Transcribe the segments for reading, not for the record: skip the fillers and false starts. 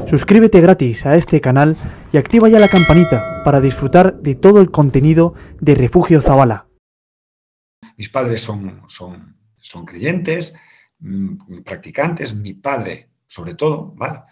Suscríbete gratis a este canal y activa ya la campanita para disfrutar de todo el contenido de Refugio Zabala. Mis padres son creyentes, practicantes, mi padre sobre todo, ¿vale?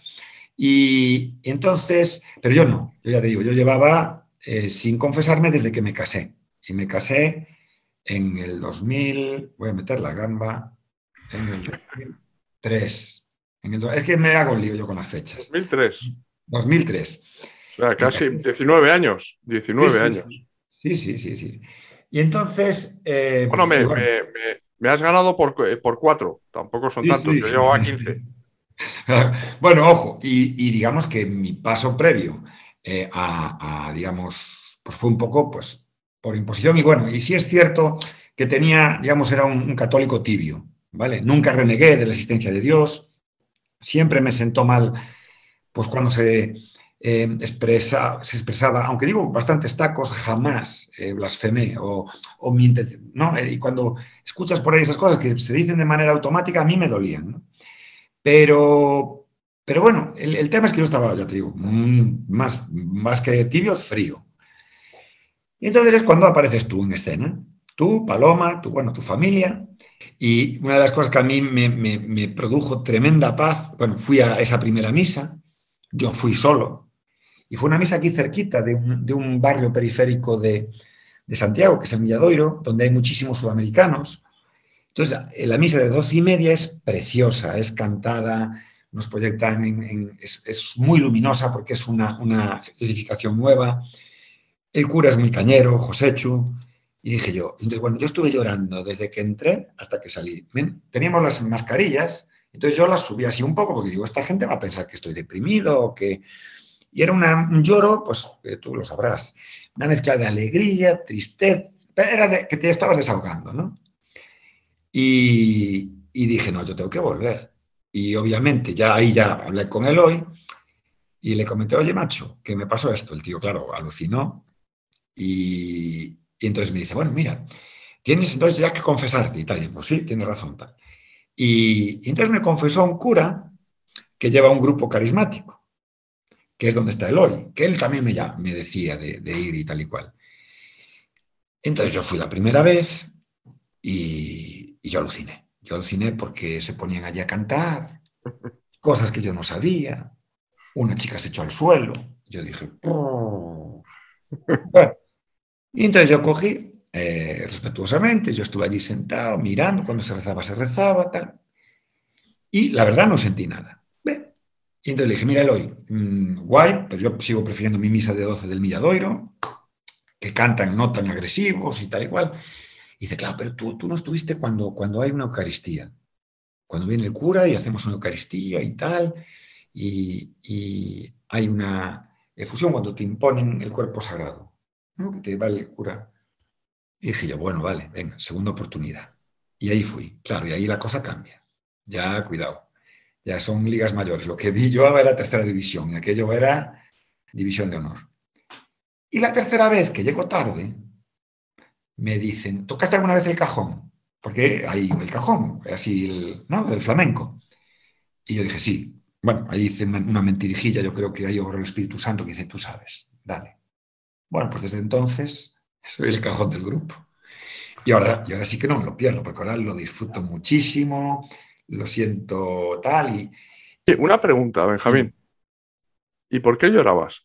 Y entonces, pero yo no, yo ya te digo, yo llevaba sin confesarme desde que me casé. Y me casé en el 2000, voy a meter la gamba, en el 2003. Es que me hago un lío yo con las fechas. 2003. 2003. O sea, casi 19 años. 19 años. Sí. Y entonces... Bueno, me has ganado por 4. Tampoco son tantos. Yo llevaba 15. Bueno, ojo, y digamos que mi paso previo digamos, pues fue un poco, pues, por imposición. Y bueno, y sí es cierto que tenía, digamos, era un católico tibio, ¿vale? Nunca renegué de la existencia de Dios. Siempre me sentó mal, pues, cuando se expresaba, aunque digo bastantes tacos, jamás blasfemé o mi intención, ¿no? Y cuando escuchas por ahí esas cosas que se dicen de manera automática, a mí me dolían, ¿no? Pero bueno, el tema es que yo estaba, ya te digo, más que tibio, frío. Y entonces es cuando apareces tú en escena. Tú, Paloma, tu familia. Y una de las cosas que a mí me produjo tremenda paz, bueno, fui a esa primera misa, yo fui solo, y fue una misa aquí cerquita de un barrio periférico de Santiago, que es el Milladoiro, donde hay muchísimos sudamericanos. Entonces, la misa de 12:30 es preciosa, es cantada, nos proyectan, es muy luminosa porque es una edificación nueva. El cura es muy cañero, Joséchu, y dije yo, entonces, bueno, yo estuve llorando desde que entré hasta que salí. Teníamos las mascarillas, entonces yo las subí así un poco porque digo, esta gente va a pensar que estoy deprimido o que... Y era un lloro, pues tú lo sabrás, una mezcla de alegría, tristeza, era que te estabas desahogando, ¿no? Y dije, no, yo tengo que volver. Y obviamente ya hablé con Eloy y le comenté, oye, macho, que me pasó esto. El tío, claro, alucinó y entonces me dice, bueno, mira, tienes entonces ya que confesarte y tal. Y pues sí, tienes razón, tal. Y entonces me confesó un cura que lleva un grupo carismático, que es donde está Eloy, que él también me decía de ir y tal y cual. Entonces yo fui la primera vez y yo aluciné. Yo aluciné porque se ponían allí a cantar, cosas que yo no sabía. Una chica se echó al suelo. Yo dije, oh. Bueno, y entonces yo cogí, respetuosamente, yo estuve allí sentado, mirando, cuando se rezaba, tal. Y la verdad no sentí nada. ¿Ve? Y entonces le dije, mira, Eloy, guay, pero yo sigo prefiriendo mi misa de 12 del Milladoiro, que cantan no tan agresivos y tal y cual. Y dice, claro, pero tú no estuviste cuando hay una Eucaristía. Cuando viene el cura y hacemos una Eucaristía y tal, y hay una efusión cuando te imponen el cuerpo sagrado, ¿no? Que te va el cura. Y dije yo, bueno, vale, venga, segunda oportunidad. Y ahí fui, claro, y ahí la cosa cambia. Ya, cuidado, ya son ligas mayores. Lo que vi yo era tercera división, y aquello era división de honor. Y la tercera vez que llego tarde, me dicen, ¿tocaste alguna vez el cajón? Porque hay el cajón, así, ¿no? Del flamenco. Y yo dije, sí. Bueno, ahí hice una mentirijilla, yo creo que ahí obró el Espíritu Santo que dice, tú sabes, dale. Bueno, pues desde entonces soy el cajón del grupo. Y ahora sí que no me lo pierdo, porque ahora lo disfruto muchísimo, lo siento tal y... Una pregunta, Benjamín. ¿Y por qué llorabas?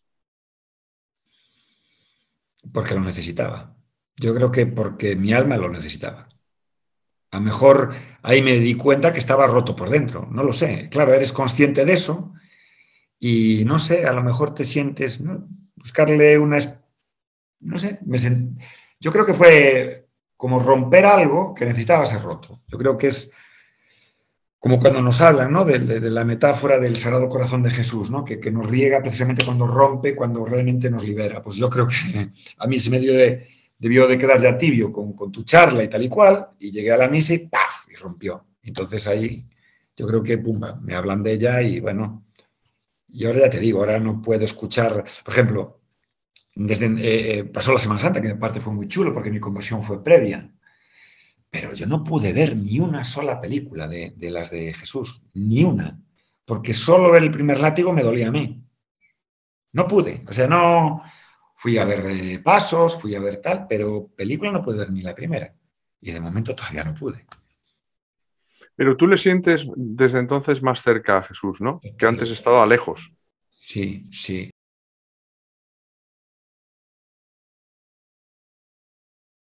Porque lo necesitaba. Yo creo que porque mi alma lo necesitaba. A lo mejor ahí me di cuenta que estaba roto por dentro, no lo sé. Claro, eres consciente de eso y no sé, a lo mejor te sientes, ¿no? Buscarle una... No sé, yo creo que fue como romper algo que necesitaba ser roto. Yo creo que es como cuando nos hablan, ¿no? De la metáfora del Sagrado Corazón de Jesús, ¿no? Que nos riega precisamente cuando rompe, cuando realmente nos libera. Pues yo creo que a mí se me debió de quedar ya tibio con tu charla y tal y cual, y llegué a la misa y ¡paf! Y rompió. Entonces ahí yo creo que, pumba, me hablan de ella y bueno, y ahora ya te digo, ahora no puedo escuchar, por ejemplo, pasó la Semana Santa, que en parte fue muy chulo porque mi conversión fue previa, pero yo no pude ver ni una sola película de las de Jesús, ni una. porque solo ver el primer látigo me dolía a mí. No pude, o sea, no fui a ver pasos, fui a ver tal, pero película no pude ver ni la primera. Y de momento todavía no pude. Pero tú le sientes desde entonces más cerca a Jesús, ¿no? Que antes estaba lejos. Sí, sí.